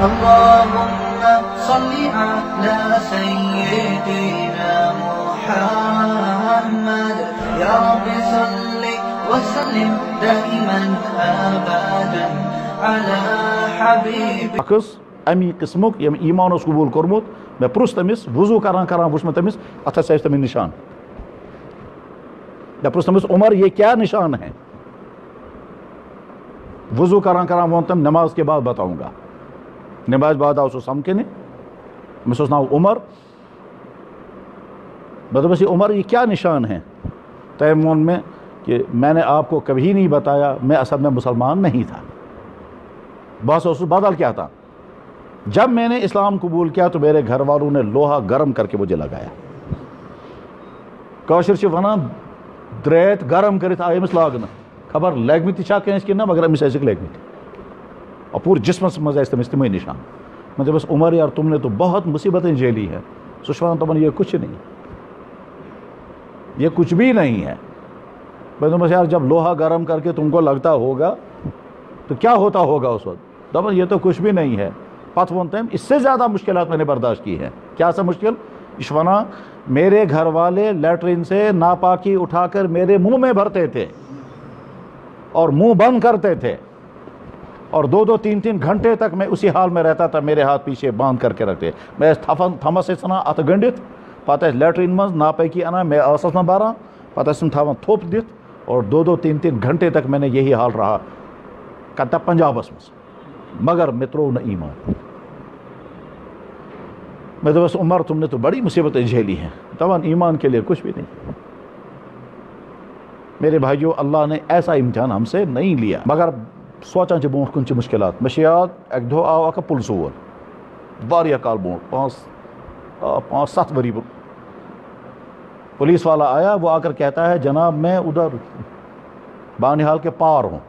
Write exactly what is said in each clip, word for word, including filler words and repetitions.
اللهم صل على سيدنا محمد يا رب صل وسلم دائما ابدا على حبيبك. امی قسمک یم ایمان اس قبول کورمت میں پرس تمس وضو کران کران وچھ میں تمس اتھس سے تمس نشان میں پرس تمس عمر یہ کیا نشان ہے؟ وضو کران کران وون تم نماز کے بعد بتاؤں گا. نماز بعد آؤ سو سمکنے میں سوچ ناؤ عمر بس یہ عمر یہ کیا نشان ہے؟ تیمون میں کہ میں نے آپ کو کبھی نہیں بتایا میں اصل میں مسلمان نہیں تھا. بس اس بدل کیا تھا؟ جب میں نے اسلام قبول کیا تو میرے گھر والوں نے لوہا گرم کر کے مجھے لگایا. کاشر چھ ونان دریت گرم کرت آئی امس لاگن خبر لگمت تہ کنس کن مگر امس ٲسِکھ لگمت اور پورے جسمس مز ٲسۍ تٔمِس تِمے نشان. میں دپس عمر یار تم نے تو بہت مصیبتیں جھیلی ہے. سہ چھُ ونان دپان یہ کچھ نہیں یہ کچھ بھی نہیں ہے. میں دپس یار جب لوہا گرم کر کے تم کو لگتا ہوگا تو کیا ہوتا ہوگا اس وقت؟ دپان یہ تو کچھ بھی نہیں ہے. پتہ وون تم اس سے زیادہ مشکلات میں نے برداشت کی ہے. کیا سا مشکل؟ یہ ونا میرے گھر والے لیٹرین سے ناپاکی اٹھا کر میرے منہ میں بھرتے تھے اور منہ بند کرتے تھے اور دو دو تین تین گھنٹے تک میں اسی حال میں رہتا تھا. میرے ہاتھ پیچھے باندھ کر کے رکھتے. میں تھمس ثنا ات گنڈت پتہ لیٹرین مز ناپاکی انا میں آسس نہ باران پتہ تھاون تھوپ دت اور دو دو تین تین گھنٹے تک میں نے یہی حال رہا کتا پنجابس مز. مگر میں ترو نہ ایمان. میں دپس عمر تم نے تو بڑی مصیبتیں جھیلی ہیں. دپان ایمان کے لیے کچھ بھی نہیں. میرے بھائیو اللہ نے ایسا امتحان ہم سے نہیں لیا مگر سوچان چھ برونٹ کن چھ مشکلات. مے چھ یاد اک دۄہ آو اکھ پُلسہٕ وول واریاہ کال برونٹ پانچ پانچ سات ؤری پولیس والا آیا. وہ آ کر کہتا ہے جناب میں ادھر بانہال کے پار ہوں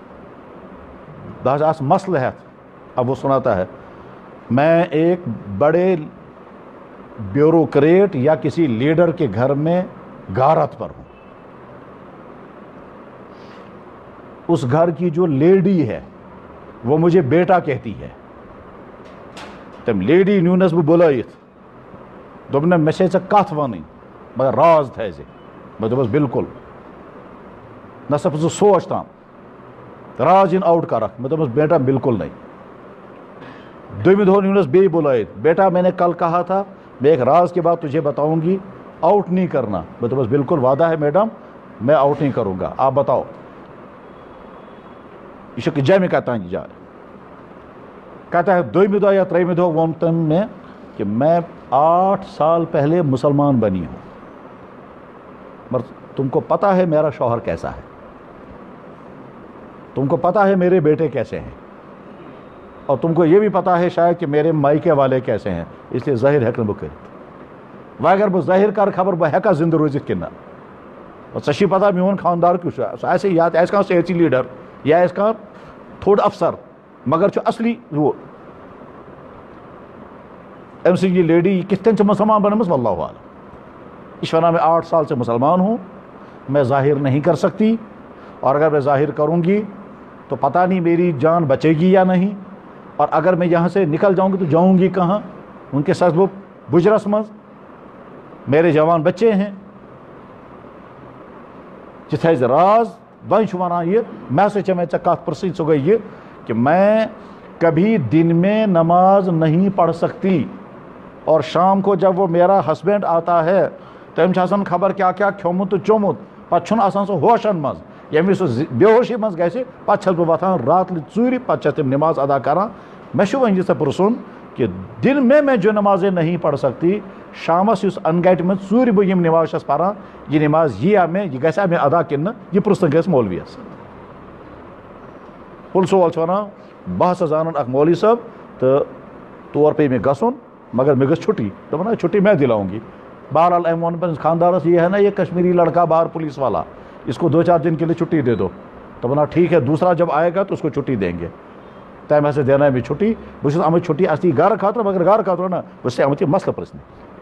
دہذا مسئلہ ہے. اب وہ سناتا ہے میں ایک بڑے بیوروکریٹ یا کسی لیڈر کے گھر میں غارت پر ہوں. اس گھر کی جو لیڈی ہے وہ مجھے بیٹا کہتی ہے. تم لیڈی نیونس بہ بلائت دوپن مے چھ ژےٚ کتھ ونٕنۍ مگر راز تھٲیزِ. مےٚ دوٚپُس بالکل نہ سا ژٕ سوچ تام راز ان آؤٹ کرکھ. میں دوٚپُس بیٹا بالکل نہیں. دویمہِ دۄہ نیونس بیٚیہِ بلائت بیٹا میں نے کل کہا تھا میں ایک راز کے بعد تجھے بتاؤں گی آؤٹ نہیں کرنا. میں دوپس بالکل وعدہ ہے میڈم میں آؤٹ نہیں کروں گا آپ بتاؤ. یہ جمع کتان جائے کہتا ہے دویمہِ دۄہ یا ترٛیٚیمہِ دۄہ ووٚن تٔمۍ میں کہ میں آٹھ سال پہلے مسلمان بنی ہوں مگر تم کو پتہ ہے میرا شوہر کیسا ہے تم کو پتہ ہے میرے بیٹے کیسے ہیں اور تم کو یہ بھی پتہ ہے شاید کہ میرے مائکے والے کیسے ہیں اس لیے ظاہر ہیٚکہٕ نہٕ بہٕ کٔرِتھ. وۄنۍ اگر بہٕ ظٲہِر کر خبر بہٕ ہیٚکا زندٕ روٗزِتھ کِنہٕ نہ. ژےٚ چھِ پتہ میون خاندار کیُتھ چھُ. سُہ آسہِ یا تہِ آسہِ کانٛہہ سیٲسی لیٖڈر یا آسہِ کانٛہہ تھوڑ افسر مگر چھُ اصلی ہُہ أمۍ سٕنٛز یہِ لیڈی یہِ کِتھ کٔنۍ چھِ مسلمان بنٲمٕژ واللہ عالم. یہ چھِ ونان میں آٹھ سال سے مسلمان ہوں میں ظاہر نہیں کر سکتی اور اگر میں ظاہر کروں گی تو پتہ نہیں میری جان بچے گی یا نہیں اور اگر میں یہاں سے نکل جاؤں گی تو جاؤں گی کہاں. ان کے ساتھ وہ بجرس مز میرے جوان بچے ہیں. یہ تھٲیزِ راز. وۄنۍ چھُ ونان یہ میں ہسا ژےٚ مےٚ ژےٚ کتھ پرژھٕنۍ سۄ گٔے یہ کہ میں کبھی دن میں نماز نہیں پڑھ سکتی اور شام کو جب وہ میرا ہسبینڈ آتا ہے تٔمۍ چھُ آسان خبر کیا کیا کھیوٚمُت تہٕ چوٚمُت پتہٕ چھُنہٕ آسان سُہ ہوشن منٛز ییٚمہِ وِزِ سُہ بے ہوشی منٛز گژھِ پتہٕ چھَس بہٕ وۄتھان راتلہِ ژوٗرِ پتہٕ چھَس تِم نماز ادا کران. مےٚ چھُ وۄنۍ یہِ ژےٚ پرژھُن کہ دن میں میں جو نمازیں نہیں پڑھ سکتی شامس یُس انگٹہِ منٛز ژوٗرِ بہٕ یِم نماز چھَس پران یہِ نماز یِیا مےٚ یہِ گژھیا مےٚ ادا کِنہٕ نہٕ یہِ پرژھنہٕ گژھِ مولویَس. پُلسہٕ وول چھُ ونان بہٕ ہسا زانان اکھ مولوی صٲب تہٕ تور پیٚیہِ مےٚ گژھُن مگر مےٚ گٔژھ چھُٹی. دوٚپُن چھُٹی میں دِلاؤں گی. بہرحال أمۍ ووٚن پنٛنِس خاندارس یہ ہے نا یہ کشمیری لڑکا باہر پولیس والا اس کو دو چار دن کے لیے چھٹی دے دو. دوٚپُن ٹھیک ہے دوسرا جب آئے گا تو اس کو چھٹی دیں گے. تمہِ ہسا دیاناے مےٚ چھُٹی. بہٕ چھُس آمٕژ چھُٹی اصلی گرٕ خٲطرٕ مگر گرٕ خٲطرٕ نہ بہٕ چھُس آمٕژ یہِ مسلہٕ پرژھنہِ.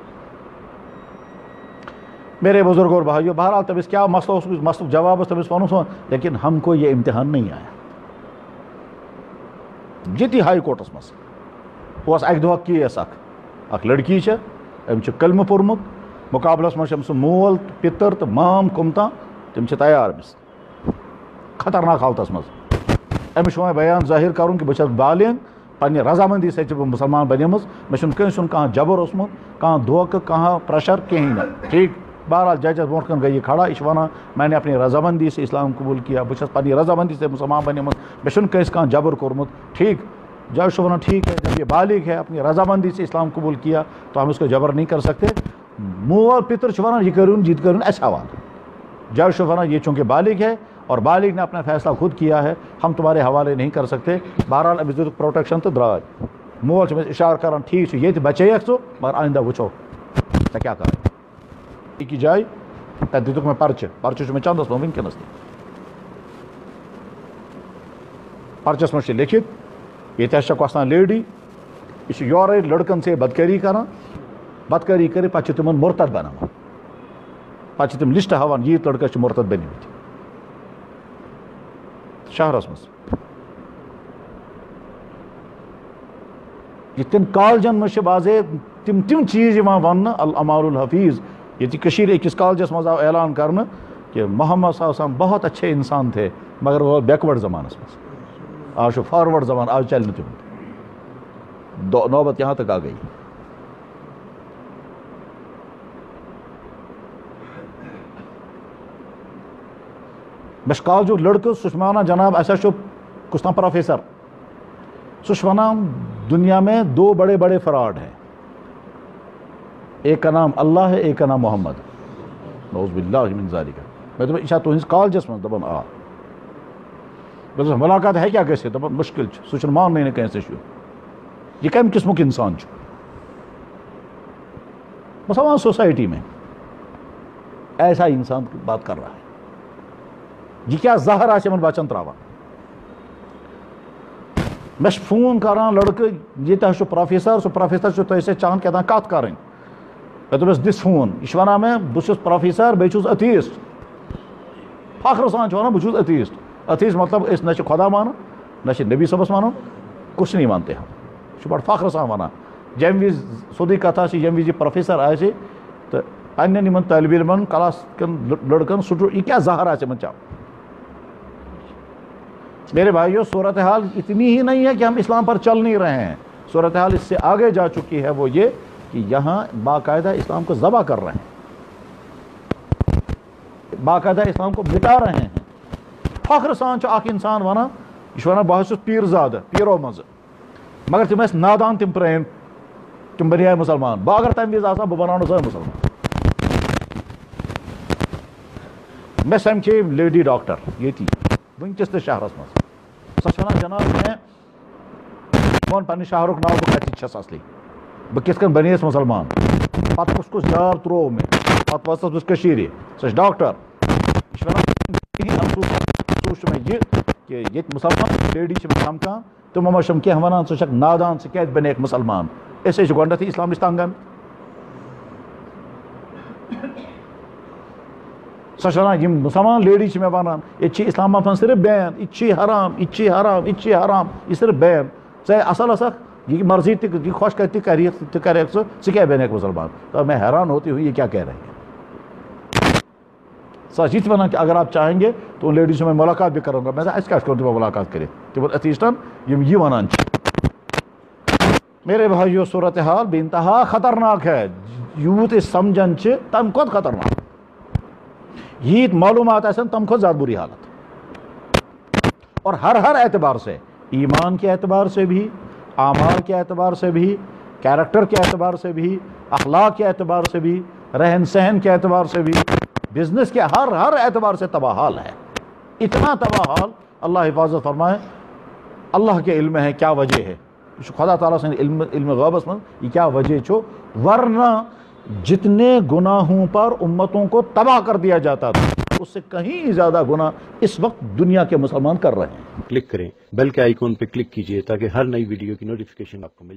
میرے بزرگ اور بھائیو بہرحال تٔمِس کیٛاہ مسلہٕ اوس مسلُک جواب اوس تٔمِس ووٚنُس لیکن ہم کو یہ امتحان نہیں آیا. ییٚتی ہائی کورٹس منٛز ओस अक दह केस अख अख लड़की है अम कलम पोर्मुत मुकाबलस मज सह मोल पितर तो माम कुमता तम तैयार अमिस खतरनाक हालतस मज अमिस बयान जाहिर कर कि बहुत बालिग पन्ने रजामंदी से मुसलमान बनेमज मे कंसन कह जबर ओसमुत कह धोख कह प्रेशर कहीं ना ठीक। बहरहाल जजस ब्रोट कन गई ख़ड़ा यह वन मैंने अपनी रजामंदी से इस्लाम कबूल किया बहुत पन्नी रजामंदी से मुसलमान बनेमज मे कह जबर कोर्मुत ठीक। जज वन ठीक है जब ये बालिग है अपनी रजामंदी से इस्लाम कबूल किया तो हम इसको जबर नहीं कर सकते। मोल पितर वन यह करूँ जीत करूँ ऐसा हवाले जज वन ये चूँकि बालिग है और बालिग ने अपना फैसला खुद किया है हम तुम्हारे हवाले नहीं कर सकते। बहरहाल अमिस दितुक प्रोटेक्शन तो द्राय मोल इशार कर ठीक ये बचे सो मगर आइंदा वो क्या कर की जाए तक दितुक मैं पर्च पर्च में चंदस मे वनकस पर्चस मज लिखित ये वसान लेडी यह योर लड़कन से बदकारी कर बदकारी कर पे तिम मुर्तद बनान पे तिम लिस्ट हावान यीत लड़कस मुर्तद बनिमत शहरस मज यन कॉलेजन मज बाजे तिम तिम चीज वन अल अमारुल हफीज ये अकिस कॉलेजस मज आव ऐलान करना कि मोहम्मद सल्लल्लाहु बहुत अच्छे इंसान थे मगर वो बैकवर्ड जमानस मज आज फॉरवर्ड जमान आज चल तुम नौबत यहाँ तक आ गई। मे कॉलेज लड़क सह जनाब अस कुछ ना प्रोफेसर सह दुनिया में दो बड़े बड़े फ्रॉड हैं एक का नाम अल्लाह है एक का नाम मोहम्मद नौज़ बिल्लाहि मिन ज़ालिका। मैं तुम्हें इच्छा तुहस कॉलेजस मज दपान आ बस मुलाकात है क्या कैसे दपान मुश्किल सह मान नहीं कैसे यह कम किस्मुक इंसान मुसलमान सोसाइटी में ऐसा इंसान की बात कर रहा है यह क्या जहर आ बचन त्रावान मे फोन करान लड़क ये प्रोफेसर सह प्रोफेसर तुसे चाहन क्या कत कर मे दोपस दिस फोन यह वन मे बहुत प्रोफेसर बेस अथीस्ट फख्र सान वन बहुत अथीस्ट अथीस्ट मतलब इस न खुदा मान न नबी सबस मान कुछ नहीं मानते हम बड़ फख्र सान वन जम विज सोदी कथा यम विज प्रोफेसर आए तो पन्न तालब इलमन क्लास लड़कन सह यह क्या जहर आ चाव। मेरे भाइयों सूरत हाल इतनी ही नहीं है कि हम इस्लाम पर चल नहीं रहे हैं सूरत हाल इससे आगे जा चुकी है वो ये कि यहाँ बाकायदा इस्लाम को ज़बा कर रहे हैं बाकायदा इस्लाम को मिटा रहे हैं। फख्र सान अख इंसान वन यह वन बह पीरजाद पीरो मज मगर तम नादान तम प्रेम तम बनिया मुसलमान बह अगर तम विज बह बनानो सह मुसलमान। मे समखे लेडी डॉक्टर ये वनकस तो शहरस मज सह जनाब मैं मोन पे शहर नाव बह कत असली बह कित बनीस मुसलमान पे कुस कुस जाब त्रो मे पे वस बस सह डॉक्टर यह अफसोस मे यह कि ये मुसलमान लेडी धमकान तमो मज कह वन सह नादान सह क्या बने मुसलमान अस गोडथ इस्लाम नश तंग आम सह वन मुसलमान लेडी मे वन ये इस्लाम मन सिर्फ बैन यह हराम यह हराम यह हराम यह सिर्फ बैन चाहे असल सख ये मर्जी तह खुश कर कर सह क्या बने मुसलमान। तो मैं हैरान होती हुई ये क्या कह रहे हैं सच ये वन कि अगर आप चाहेंगे तो उन लेडीज से मैं मुलाकात भी करूँगा मैं क्या कर मुलाकात कर तम अतीस्टन यह वन मेरे भाइयों सूरत हाल बेइंतहा खतरनाक है यूत समझन तम खुद खतरनाक यीत मालूमात तम खुद ज़्यादा बुरी हालत और हर हर एतबार से ईमान के एतबार से भी आमाल के एतबार से भी कैरेक्टर के एतबार से भी अखलाक के एतबार से भी रहन सहन के एतबार से भी बिजनेस के हर हर एतबार से तबाहाल है इतना तबाहाल अल्लाह हिफाजत फरमाए। अल्लाह के इल्म है क्या वजह है खुदा ताला से इल्म इल्म गैबस में ये क्या वजह छो वरना जितने गुनाहों पर उम्मतों को तबाह कर दिया जाता था उससे कहीं ज़्यादा गुनाह इस वक्त दुनिया के मुसलमान कर रहे हैं। क्लिक करें बेल के आइकॉन पे क्लिक कीजिए ताकि हर नई वीडियो की नोटिफिकेशन आपको मिले।